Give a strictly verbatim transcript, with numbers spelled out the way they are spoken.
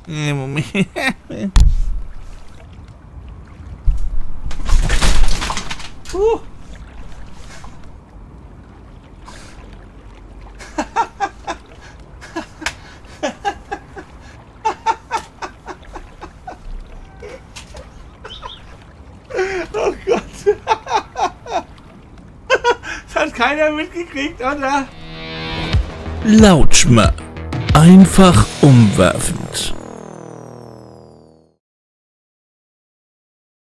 Nee, Moment. uh. Oh Gott. Das hat keiner mitgekriegt, oder? Lautschmer. Einfach umwerfend.